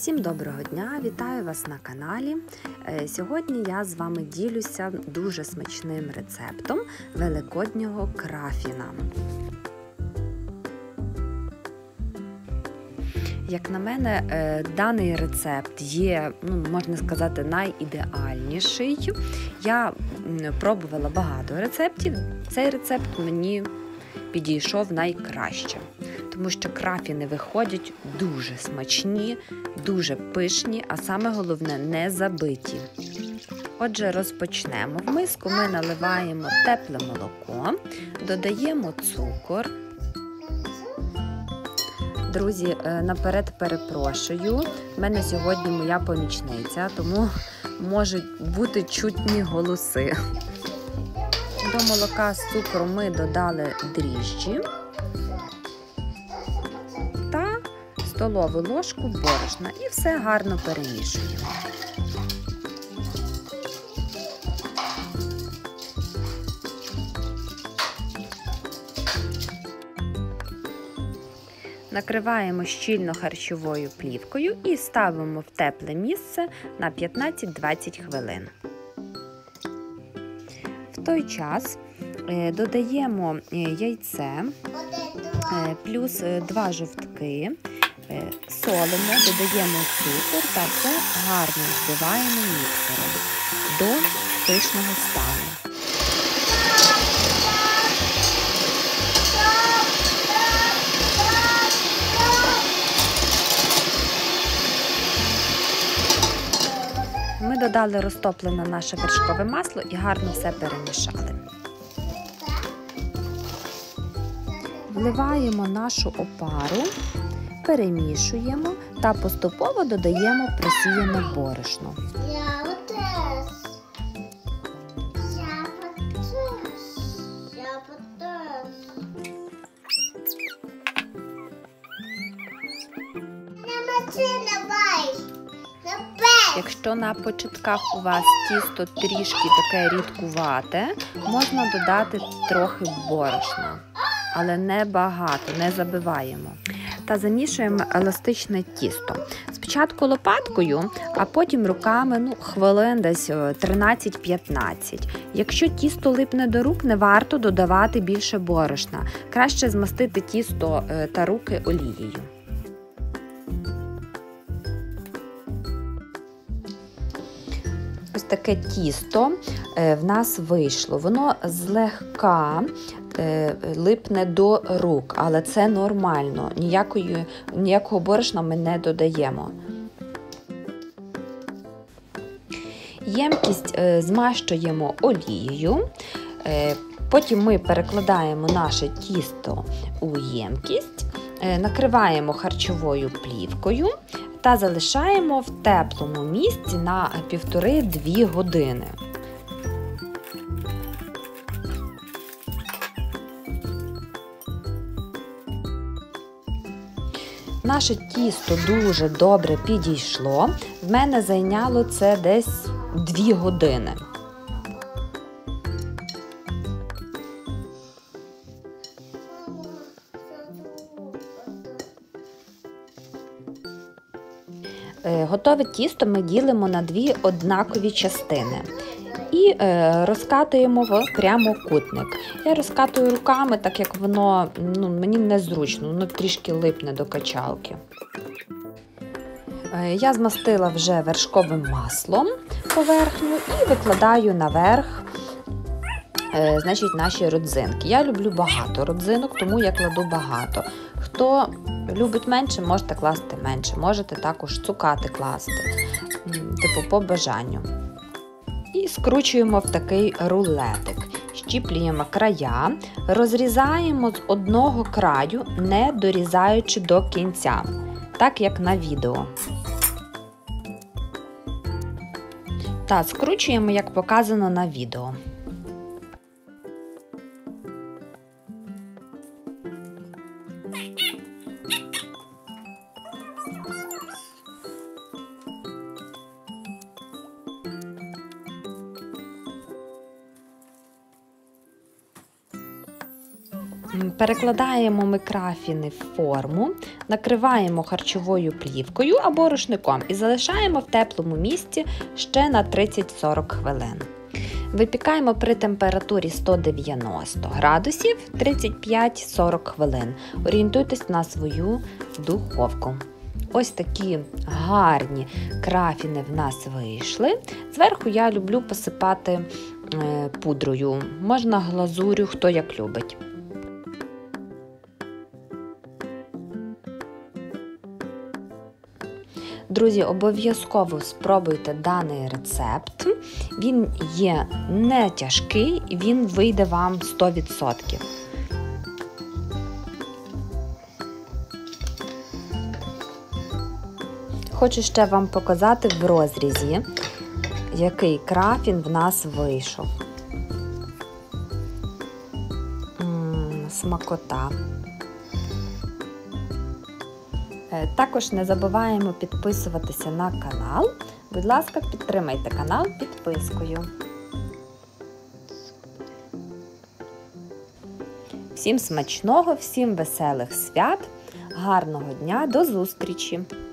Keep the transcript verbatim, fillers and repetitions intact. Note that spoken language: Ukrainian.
Всім доброго дня! Вітаю вас на каналі. Сьогодні я з вами ділюся дуже смачним рецептом великоднього крафіна. Як на мене, даний рецепт є, ну, можна сказати, найідеальніший. Я пробувала багато рецептів, цей рецепт мені підійшов найкраще. Тому що крафіни виходять дуже смачні, дуже пишні, а саме головне – не забиті. Отже, розпочнемо. В миску ми наливаємо тепле молоко, додаємо цукор. Друзі, наперед перепрошую, в мене сьогодні моя помічниця, тому можуть бути чутні голоси. До молока з цукром ми додали дріжджі та столову ложку борошна і все гарно перемішуємо. Накриваємо щільно харчовою плівкою і ставимо в тепле місце на п'ятнадцять-двадцять хвилин. В той час додаємо яйце, плюс два жовтки, солимо, додаємо цукор та все гарно збиваємо міксером до пишного стану. Ми додали розтоплене наше вершкове масло і гарно все перемішали. Вливаємо нашу опару, перемішуємо та поступово додаємо просіяне борошно. Якщо на початках у вас тісто трішки таке рідкувате, можна додати трохи борошна, але не багато, не забиваємо. Та замішуємо еластичне тісто. Спочатку лопаткою, а потім руками, ну, хвилин десь тринадцять-п'ятнадцять. Якщо тісто липне до рук, не варто додавати більше борошна. Краще змастити тісто та руки олією. Ось таке тісто в нас вийшло. Воно злегка липне до рук, але це нормально. Ніякої, ніякого борошна ми не додаємо. Ємкість змащуємо олією. Потім ми перекладаємо наше тісто у ємкість, накриваємо харчовою плівкою та залишаємо в теплому місці на півтори-дві години. Наше тісто дуже добре підійшло. В мене зайняло це десь дві години. Готове тісто ми ділимо на дві однакові частини і розкатуємо в прямокутник. Я розкатую руками, так як воно, ну, мені незручно, воно трішки липне до качалки. Я змастила вже вершковим маслом поверхню і викладаю наверх, значить, наші родзинки. Я люблю багато родзинок, тому я кладу багато. Хто любить менше, можете класти менше. Можете також цукати класти, типу по бажанню. І скручуємо в такий рулетик. Щіплюємо края, розрізаємо з одного краю, не дорізаючи до кінця, так як на відео. Та скручуємо, як показано на відео. Перекладаємо ми крафіни в форму, накриваємо харчовою плівкою або рушником і залишаємо в теплому місці ще на тридцять-сорок хвилин. Випікаємо при температурі сто дев'яносто градусів тридцять п'ять-сорок хвилин. Орієнтуйтесь на свою духовку. Ось такі гарні крафіни в нас вийшли. Зверху я люблю посипати пудрою, можна глазурю, хто як любить. Друзі, обов'язково спробуйте даний рецепт. Він є не тяжкий, він вийде вам сто відсотків. Хочу ще вам показати в розрізі, який крафін в нас вийшов. М-м, смакота. Також не забуваємо підписуватися на канал. Будь ласка, підтримайте канал підпискою. Всім смачного, всім веселих свят, гарного дня, до зустрічі!